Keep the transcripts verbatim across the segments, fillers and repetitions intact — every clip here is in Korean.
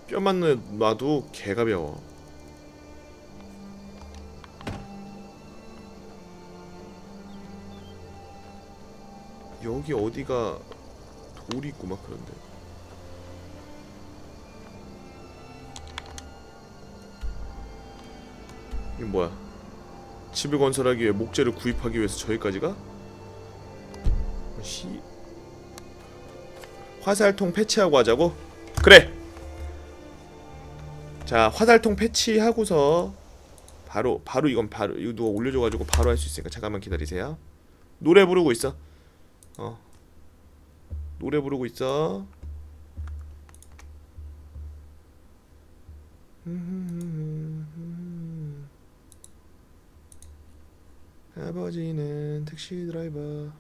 뼈만 놔도 개가벼워. 여기 어디가 돌이 있고 막 그런데. 이게 뭐야? 집을 건설하기 위해 목재를 구입하기 위해서 저기까지 가? 시... 화살통 패치하고 하자고? 그래! 자, 화살통 패치하고서 바로 바로 이건 바로 이거 누가 올려줘가지고 바로 할 수 있으니까 잠깐만 기다리세요. 노래 부르고 있어. 어 노래 부르고 있어. 아버지는 택시 드라이버.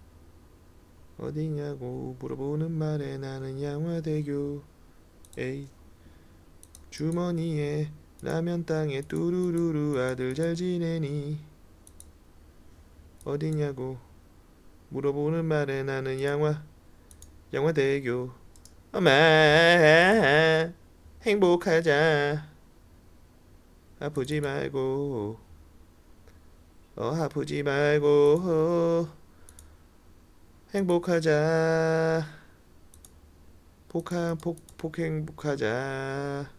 어디냐고 물어보는 말에 나는 양화대교. 에이 주머니에 라면 땅에 뚜루루루 아들 잘 지내니. 어디냐고 물어보는 말에 나는 양화 양화대교. 엄마 행복하자. 아프지 말고 어 아프지 말고 행복하자. 폭한 폭 폭행복하자.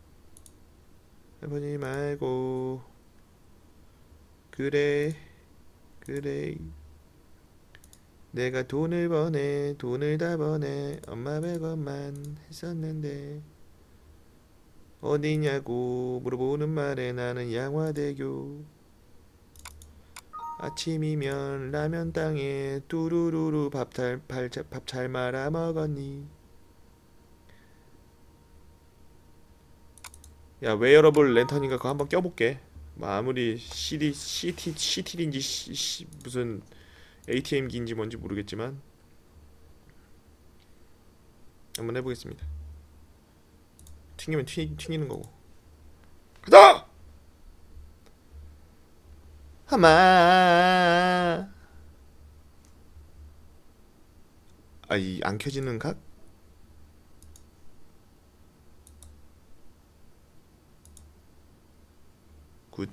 아프지 말고 그래 그래 내가 돈을 버네 돈을 다 버네 엄마 백원만 했었는데. 어디냐고 물어보는 말에 나는 양화대교. 아침이면 라면 땅에 뚜루루루 밥잘 밥 잘 말아 먹었니. 야 웨어러블 랜턴인가 그거 한번 껴볼게. 뭐 아무리 씨디 씨티 씨티인지 씨, 씨, 무슨 에이티엠기인지 뭔지 모르겠지만 한번 해보겠습니다. 튕기면 튕, 튕기는 거고. 가자! 하마. 아, 이 안 켜지는 각? 굿.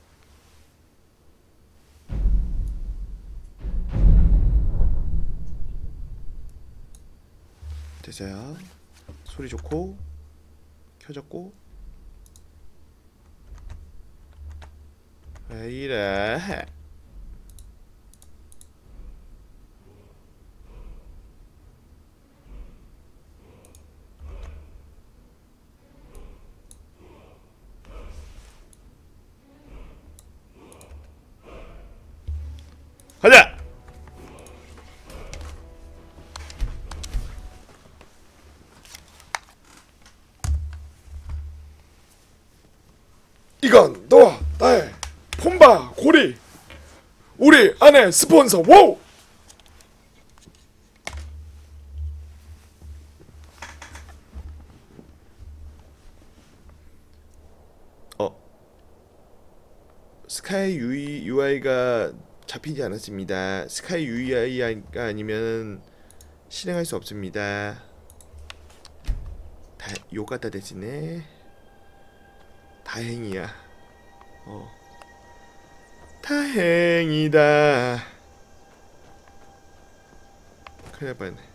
됐어요. 소리 좋고 켜졌고. 왜 이래? 가자! 이건 너와 나의 폼바 고리. 우리 아내 스폰서 워. 어 스카이 유아이가 잡히지 않았습니다. 스카이 유아이가 아니면 실행할 수 없습니다. 다 요가다 되시네. 다행이야. 어 다행이다. 큰일 날 뻔했네.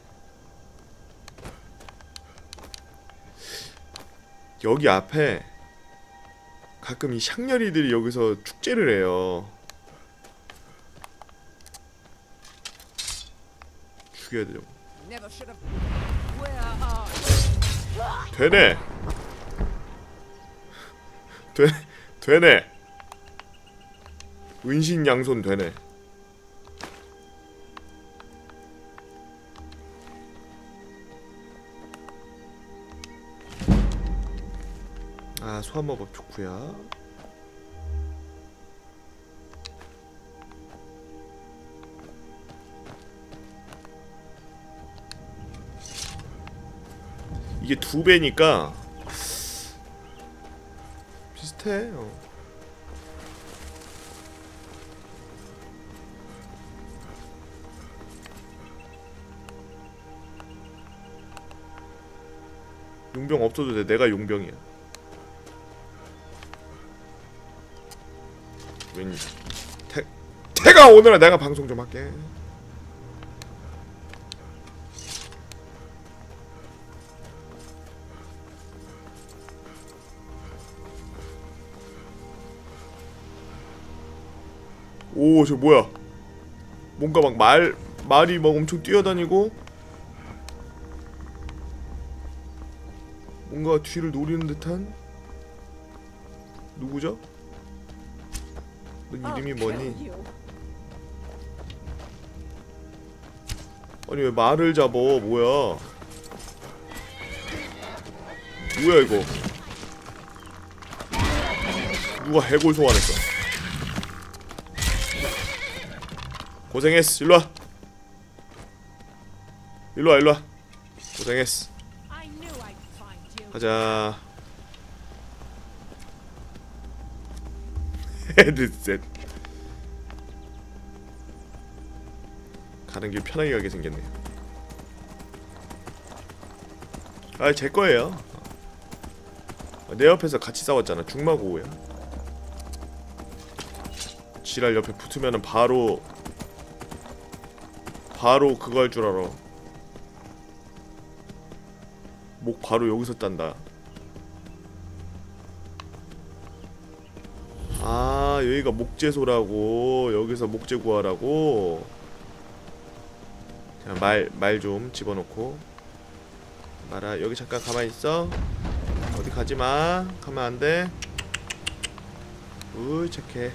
여기 앞에 가끔 이 샹렬이들이 여기서 축제를 해요. 죽여야 되죠. 되네. 되, 되네. 은신양손 되네. 아 소환마법 좋구요. 이게 두 배니까 비슷해. 어. 용병 없어도 돼. 내가 용병이야. 왠 태, 태가 오늘은 내가 방송 좀 할게. 오, 저 뭐야? 뭔가 막 말 말이 막 엄청 뛰어다니고 뭔가 뒤를 노리는 듯한. 누구죠? 너 이름이 뭐니? 아니 왜 말을 잡어? 뭐야? 뭐야 이거? 누가 해골 소환했어? 고생했어. 일로와. 일로와 일로와. 고생했어. 가자. 헤드셋. 가는 길 편하게 가게 생겼네. 아, 제 거예요. 내 옆에서 같이 싸웠잖아. 중마고우야. 지랄 옆에 붙으면은 바로 바로 그거 할 줄 알아. 목 바로 여기서 딴다. 아, 여기가 목재소라고. 여기서 목재 구하라고. 자, 말, 말 좀 집어넣고. 말아, 여기 잠깐 가만히 있어. 어디 가지마. 가면 안 돼. 우이, 착해.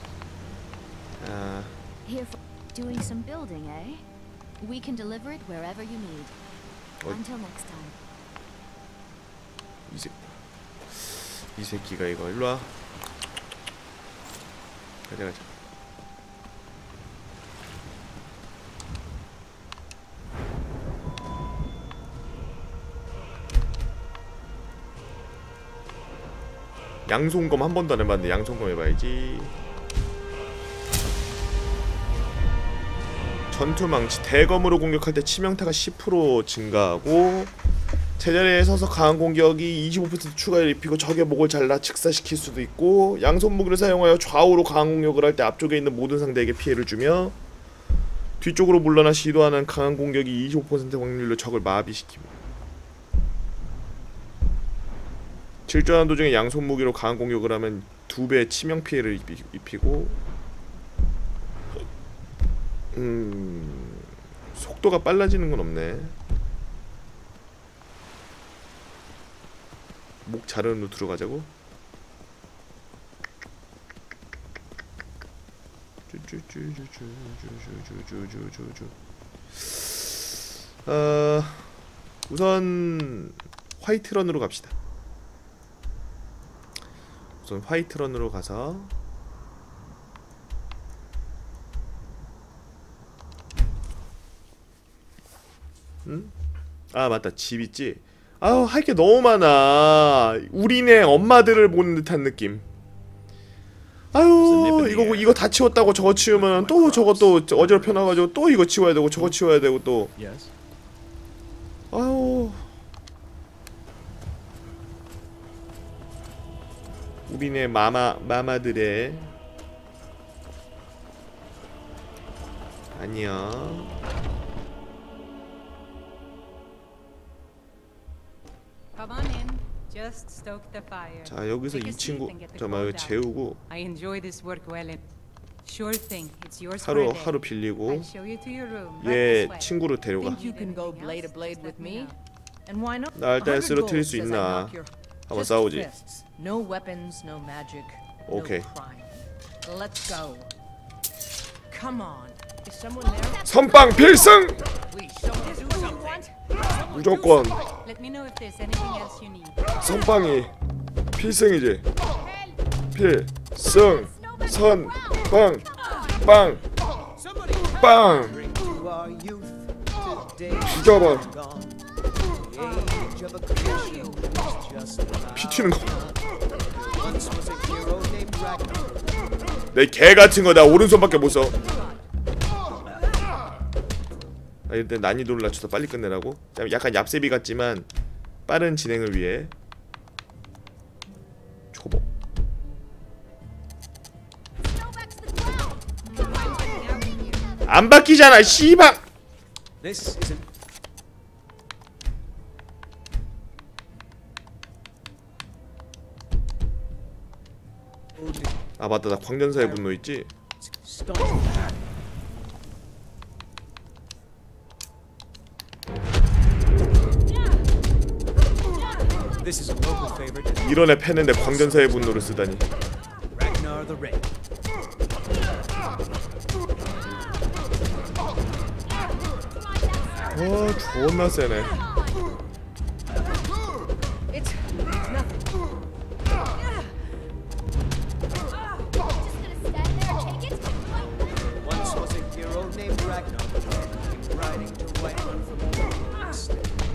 아. Doing some building, eh? We can deliver it wherever you need. 어, Until next time. 이 새, 이 새끼가 이거 일로 와. 가자 가자. 양손검 한 번도 안 해봤는데 양손검 해봐야지. 전투망치 대검으로 공격할 때 치명타가 십 퍼센트 증가하고 제자리에 서서 강한 공격이 이십오 퍼센트 추가 입히고 적의 목을 잘라 즉사시킬 수도 있고, 양손 무기를 사용하여 좌우로 강한 공격을 할 때 앞쪽에 있는 모든 상대에게 피해를 주며 뒤쪽으로 물러나 시도하는 강한 공격이 이십오 퍼센트 확률로 적을 마비시킵니다. 질주하는 도중에 양손 무기로 강한 공격을 하면 두 배의 치명 피해를 입히, 입히고 음... 속도가 빨라지는 건 없네. 목 자르는 루트로 가자고? 어... 우선 화이트런으로 갑시다. 우선 화이트런으로 가서 응? 아 맞다, 집 있지? 아우, 할 게 너무 많아. 우리네 엄마들을 보는 듯한 느낌. 아유, 이거 이거 다 치웠다고 저거 치우면 또 저거 또 어지럽혀놔가지고 또 이거 치워야 되고 저거 치워야 되고 또. 아유, 우리네 마마 마마들의 안녕. 자, 여기서 이 친구 잠깐만 재우고 하루 하루 빌리고 얘 친구를 데려가. 나 일단 쓰러뜨릴 수 있나 한번 싸우지. 오케이. 선빵 필승! 무조건 선빵이 필승이지. 필승 선빵 빵 빵 죽여봐. 피 튀는 거. 내 개 같은 거 나 오른손밖에 못 써. 아, 일단 난이도를 낮춰서 빨리 끝내라고? 약간 얍세비 같지만 빠른 진행을 위해 초보. 안 바뀌잖아 씨발. This isn't. 아 맞다, 나 광전사의 분노 있지? Stop. This is a local favorite. 이런 애 패는데 광전사의 분노를 쓰다니. Ragnar the Red. 와 존나 세네. It's nothing. Once was a hero named Ragnar the Red, riding to Whiterun from Orkney.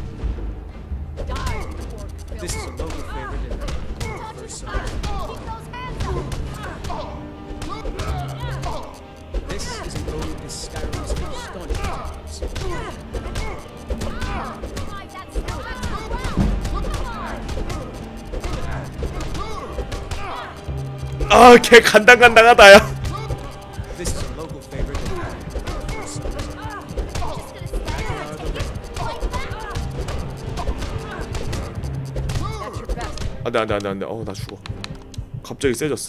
This is a local favorite in the first song. This is an ode to Skyrim's staunch attacks. 아, 걔 간당간당하다 야. This is a local favorite in the first song. Ragnar the Red. That's your best. 안돼 안돼 안돼 안돼. 어 나 죽어. 갑자기 세졌어.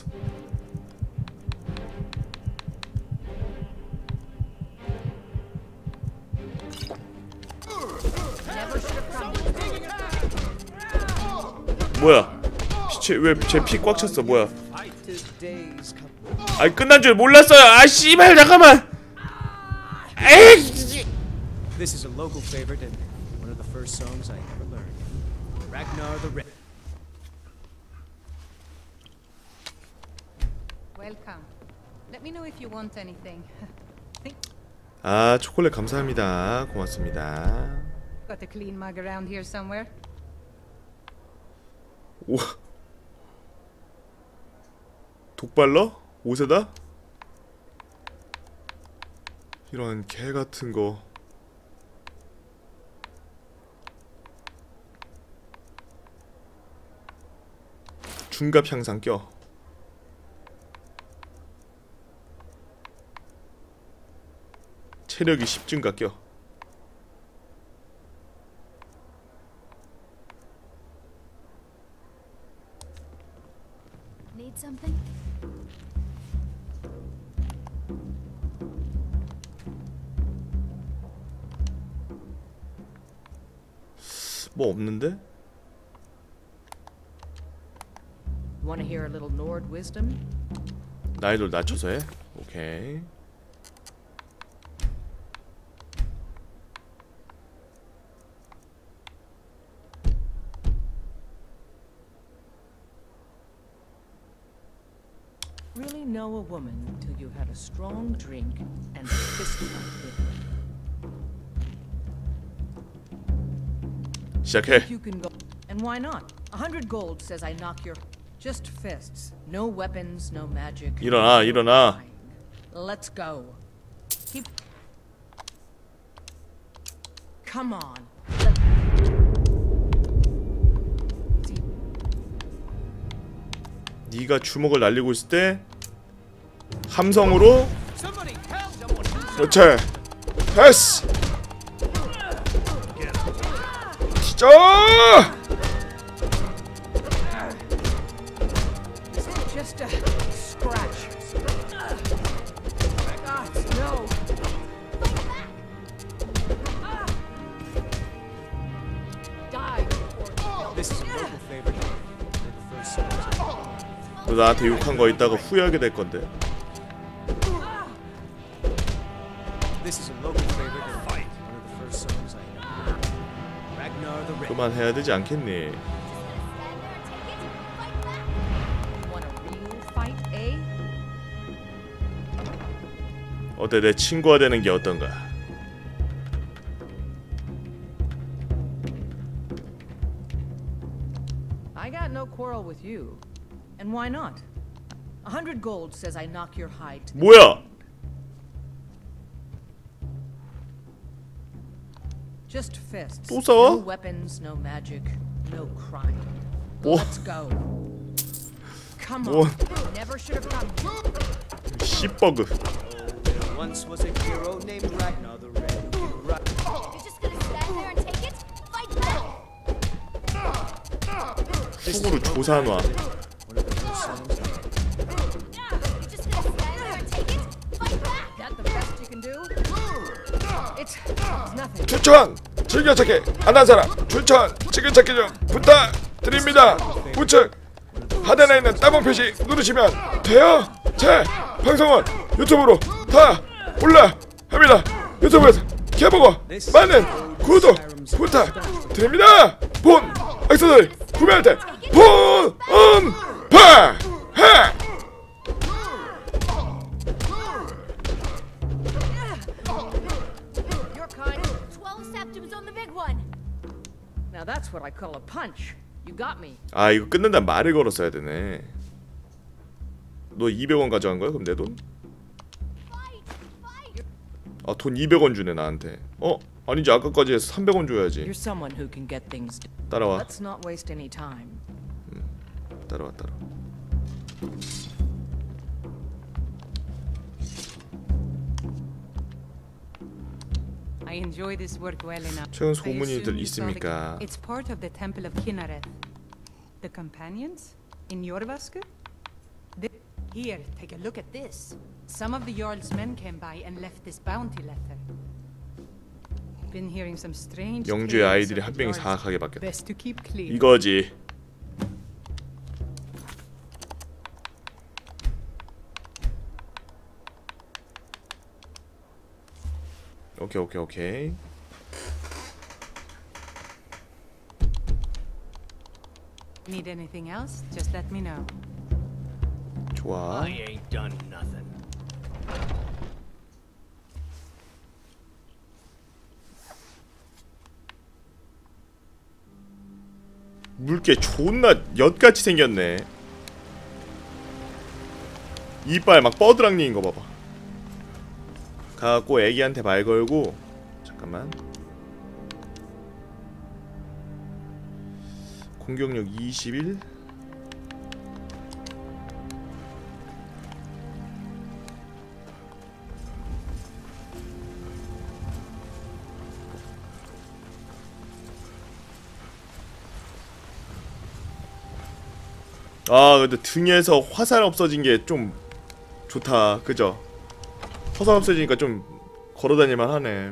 Never should have come. 뭐야? 피체 왜제 피 꽉 찼어? 뭐야? Today's come. 아니 끝난 줄 몰랐어요. 아 씨발 잠깐만. 에이. This is a local favorite and one of the first songs I ever learned. Ragnar the Red. Welcome. Let me know if you want anything. Think 아 초콜릿 감사합니다. 고맙습니다. got a clean mug around here somewhere? 오. 독발러? 옷에다? 이런 개 같은 거. 중갑 향상 껴. 체력이 십 증가 껴. Need something? 뭐 없는데? Want to hear a little Nord wisdom? 나이를 낮춰서 해? 오케이. Really know a woman until you had a strong drink and a fist fight with her. 시작해. You can go. And why not? A hundred gold says I knock your. Just fists. No weapons, no magic. 일어나, 일어나. Let's go. Keep. Come on. 네가 주먹을 날리고 있을 때 함성으로. 그렇지. 됐어. 튀자. Just a scratch. God, no. Die. This is a local favorite. One of the first songs. 너 나한테 욕한 거 있다가 후회하게 될 건데. This is a local favorite and one of the first songs I ever learned. Ragnar the Red. 그만해야 되지 않겠니? Want a real fight, eh? 어때, 내 친구가 되는 게 어떤가? I got no quarrel with you. And why not? A hundred gold says I knock your hide to the 뭐야? Just fists. 또 싸워? No weapons, no magic. No crime. 뭐? Let's go. Come 뭐? on. Never should have come. 씨버그. There once was a hero named Ragnar the Red who could ride. You're just gonna stand there and take it? Fight back! 훅으로 조산화. One of the first songs I You're just gonna stand there and take it? Fight back! That the best you can do? It's, it's nothing. 추천! 즐겨찾기 안한 사람 추천! 즐겨찾기 좀 부탁드립니다. 우측 하단에 있는 따봉 표시 누르시면 돼요. 제 방송은 유튜브로 다 올라갑니다. 유튜브에서 개보고 많은 구독 부탁드립니다. 본 액세서리 구매할 때 본음파 해! Your kind. Twelve septims on the big one! Now that's what I call a punch. You got me. 아 이거 끊는다 말을 걸었어야 되네. 너 이백 원 가져간 거야? 그럼 내 돈? 아 돈 이백 원 주네 나한테. 어? 아니지 아까까지 해서 삼백 원 줘야지. You're someone who can get things done. 따라와 Let's not waste any time. 따라와 따라와. I enjoy this work well enough. 최근 I 소문이들 assume you saw the- 있습니까? It's part of the Temple of Kinnareth. The companions in Jorvaskr? The- Here, take a look at this. Some of the Jarl's men came by and left this bounty letter. Been hearing some strange 영주의 tales 아이들이 of 한 the 명이 Jarls. 사악하게 바뀌었다. Best to keep clear. 이거지. 오케이 오케이 오케이. Need anything else? Just let me know. 좋아. I ain't done nothing. 물개 존나 엿같이 생겼네. 이빨 막 뻐드랑니인 거 봐봐. 가갖고 애기한테 말 걸고. 잠깐만. 공격력 이십일. 아 근데 등에서 화살 없어진 게 좀 좋다. 그죠? 화살 없어지니까 좀 걸어다닐만 하네.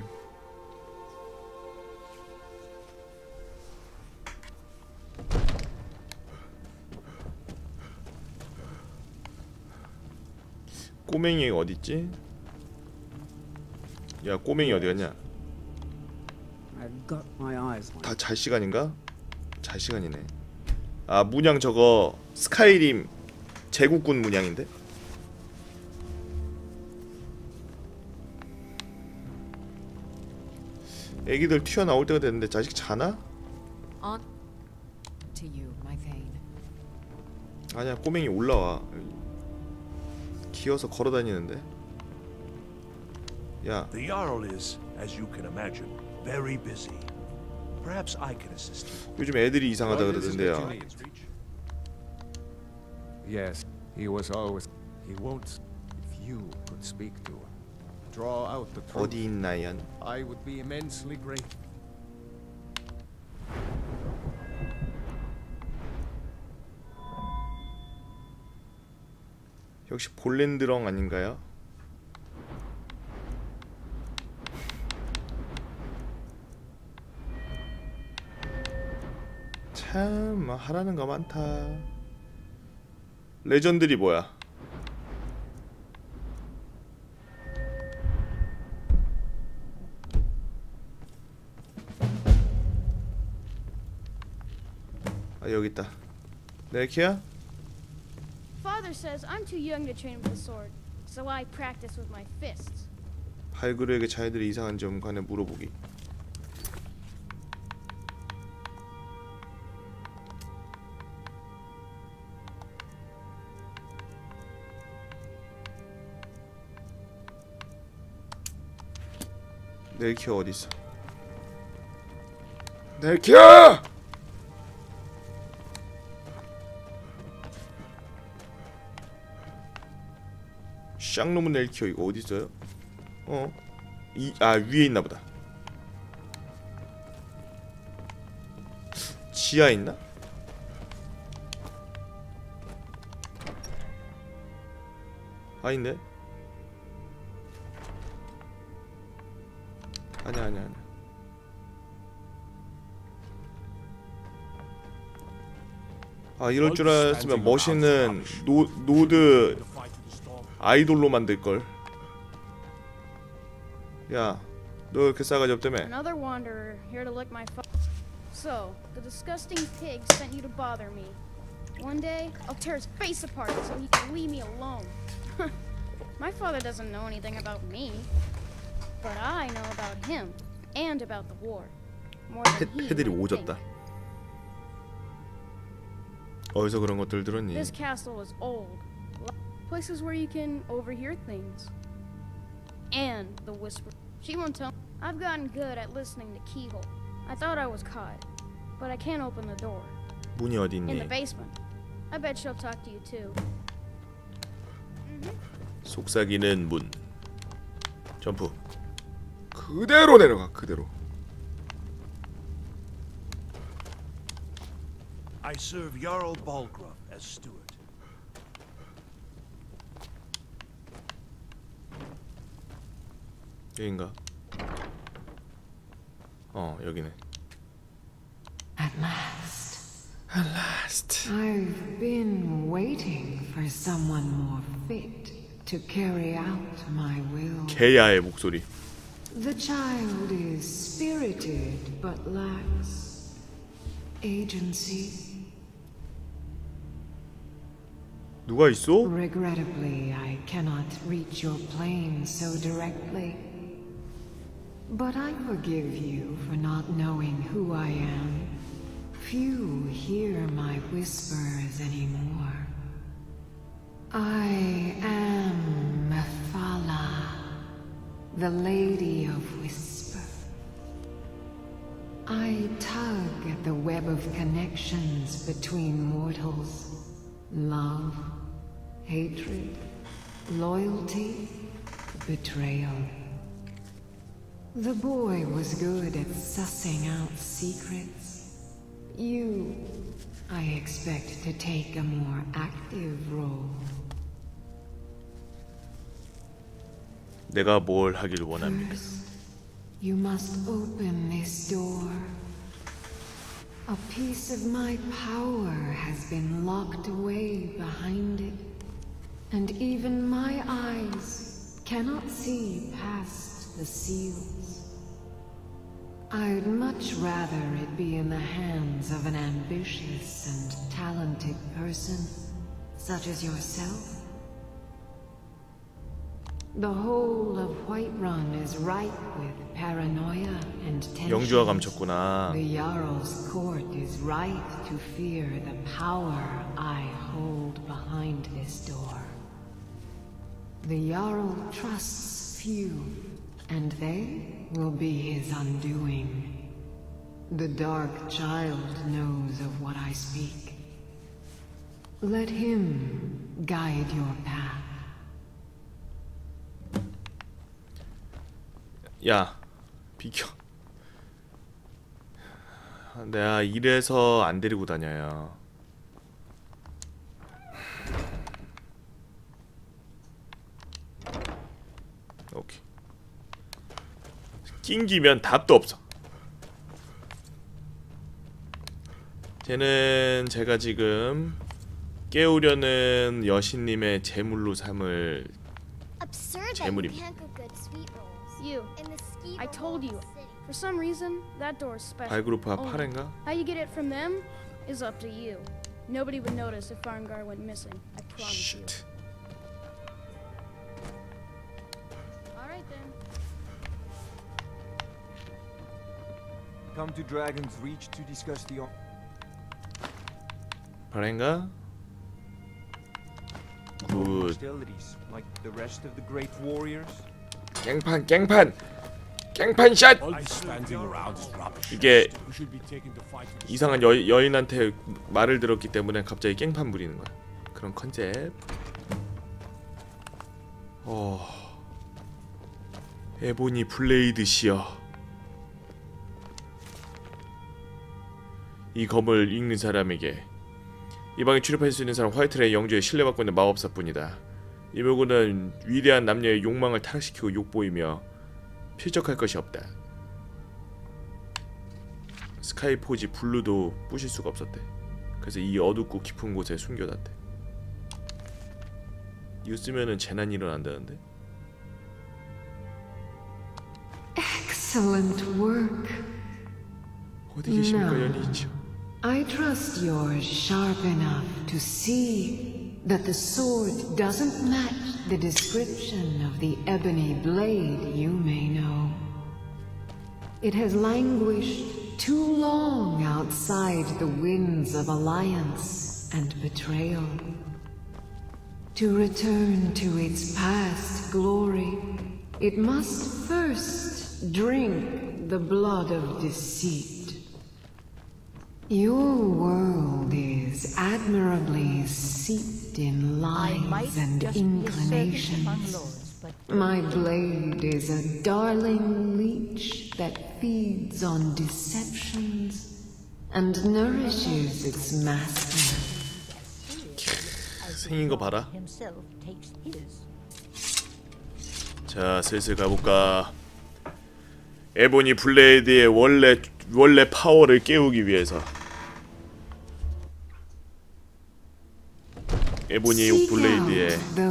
꼬맹이 어딨지? 야 꼬맹이 어디갔냐? I've got my eyes on 다 잘 시간인가? 잘 시간이네. 아 문양 저거 스카이림 제국군 문양인데? 애기들 튀어나올 때가 됐는데 자식 자나? On to you, my vein. 아니야 꼬맹이 올라와. 기어서 걸어다니는데. 야 The Jarl is, as you can imagine, very busy. Perhaps I can assist you. 요즘 애들이 이상하다 What is it that you 그러던데요. need, Reach? Yes, he was always. He won't. If you could speak to him, draw out the truth, 어디 있나연? I would be immensely grateful. 역시 볼렌드렁 아닌가요? 참 하라는 거 많다. 레전드리 뭐야? 아 여기 있다. 넬키야? Father says I'm too young to train with the sword, so I practice with my fists. 발그루에게 자네들의 이상한 점 관해 물어보기. 넬키야 어디 있어? 넬키야! 쌍놈은 넬키어 이거 어디 있어요? 어? 이, 아 위에 있나 보다. 지하 있나? 아닌데? 아니야 아니야 아니야. 아 이럴 줄 알았으면 멋있는 노, 노드 아이돌로 만들걸. 야, 너 이렇게 싸가지 없다며? Another wanderer here to lick my fu- So, the disgusting pig sent you to bother me. One day, I'll tear his face apart so he can leave me alone. My father doesn't know anything about me, but I know about him and about the war. More than he 패들이 might 오졌다. think. 어디서 그런 것들 들었니? This castle is old. Places where you can overhear things. And the whisper. She won't tell. I've gotten good at listening to keyhole. I thought I was caught, but I can't open the door. 문이 어디 In the 있니? basement. I bet she'll talk to you too. 속삭이는 문. 점프. 그대로 내려가. 그대로. I serve Jarl Balgruuf as steward. 여긴가? 어 여기네. At last. At last. I've been waiting for someone more fit to carry out my will. 개야의 목소리. The child is spirited but lacks agency. 누가 있어? Regrettably, I cannot reach your plane so directly. But I forgive you for not knowing who I am. Few hear my whispers anymore. I am Mephala, the Lady of Whisper. I tug at the web of connections between mortals. Love, hatred, loyalty, betrayal. The boy was good at sussing out secrets. You, I expect to take a more active role. 내가 뭘 하길 원합니까? First, you must open this door. A piece of my power has been locked away behind it, and even my eyes cannot see past the seals. I'd much rather it be in the hands of an ambitious and talented person, such as yourself. The whole of Whiterun is ripe with paranoia and tension. 영주가 감췄구나. The Jarl's court is right to fear the power I hold behind this door. The Jarl trusts few, and they will be his undoing. The Dark Child knows of what I speak. Let him guide your path. 야, 비켜. 내가 이래서 안 데리고 다녀요. 오케이. 낑기면 답도 없어. 쟤는 제가 지금 깨우려는 여신님의 제물로 삼을 재물입니다. You. I told you. For some reason, that door is special. 발그룹화 Only. 팔인가? How you get it from them is up to you. Nobody would notice if Farngar went missing. I promise Shit. you. All right then. Come to Dragon's Reach to discuss the... 발인가? 굿. hostilities, like the rest of the great warriors. 깽판 깽판 깽판 샷! 이게 이상한 여, 여인한테 말을 들었기 때문에 갑자기 깽판 부리는 거야. 그런 컨셉. 어... 에보니 블레이드시여, 이 검을 읽는 사람에게 이 방에 출입할 수 있는 사람 화이트레이 영주에 신뢰받고 있는 마법사뿐이다. 이 물고는 위대한 남녀의 욕망을 타락시키고 욕보이며 필적할 것이 없다. 스카이포지 블루도 부실 수가 없었대. 그래서 이 어둡고 깊은 곳에 숨겨놨대. 이거 쓰면은 재난이 일어난다는데? Excellent work. 어디 계십니까, 연인이죠? I trust you're sharp enough to see that the sword doesn't match the description of the ebony blade you may know. It has languished too long outside the winds of alliance and betrayal. To return to its past glory, it must first drink the blood of deceit. Your world is admirably steeped in lies and inclinations. My blade is a darling leech that feeds on deceptions and nourishes its master. 생긴 거 봐라. 자, 슬슬 가볼까. 에보니 블레이드의 원래 원래 파워를 깨우기 위해서 에보니 블레이드의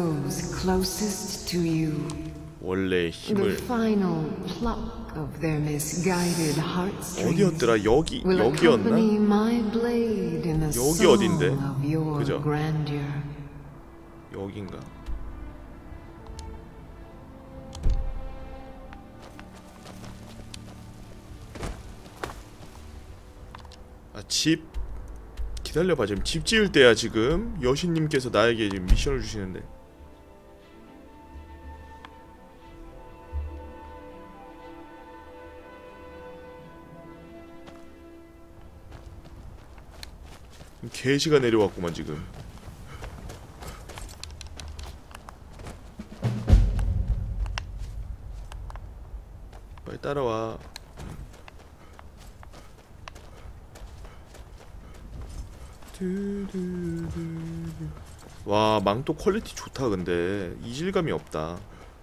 원래 힘을 어디였더라? 여기 여기였나? 여기 어딘데? 그죠? 여긴가? 아, 집 기다려봐. 지금 집 지을 때야. 지금 여신님께서 나에게 지금 미션을 주시는데. 개시가 내려왔구만 지금. 빨리 따라와. 와, 망토 퀄리티 좋다. 근데 이질감이 없다.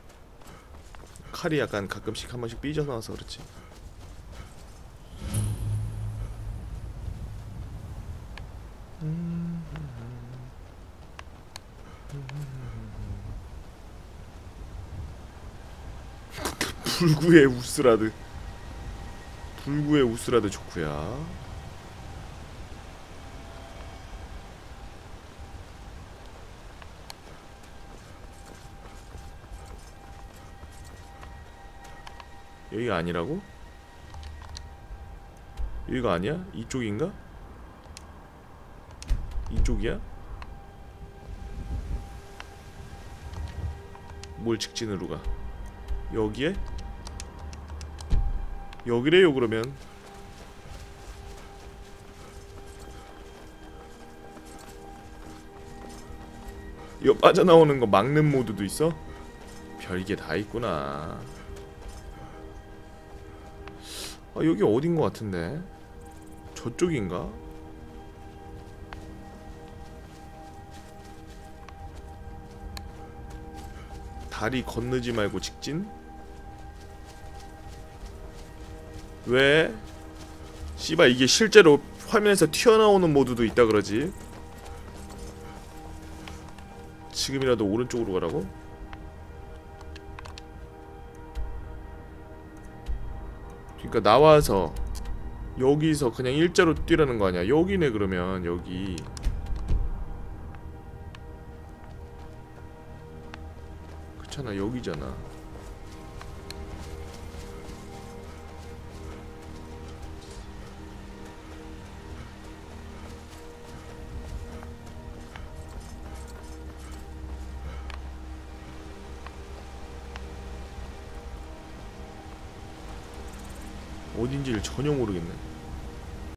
칼이 약간 가끔씩 한 번씩 삐져나와서 그렇지. 불구의 우스라드. 불구의 우스라드 좋구야. 여기가 아니라고? 여기가 아니야? 이쪽인가? 이쪽이야? 뭘 직진으로 가? 여기에? 여기래요 그러면. 이거 빠져나오는 거 막는 모드도 있어? 별게 다 있구나. 아, 여기 어딘 것 같은데? 저쪽인가? 다리 건너지 말고 직진? 왜? 씨발, 이게 실제로 화면에서 튀어나오는 모드도 있다 그러지? 지금이라도 오른쪽으로 가라고? 그러니까 나와서 여기서 그냥 일자로 뛰라는 거 아니야? 여기네. 그러면 여기 그렇잖아. 여기잖아. 어딘지를 전혀 모르겠네.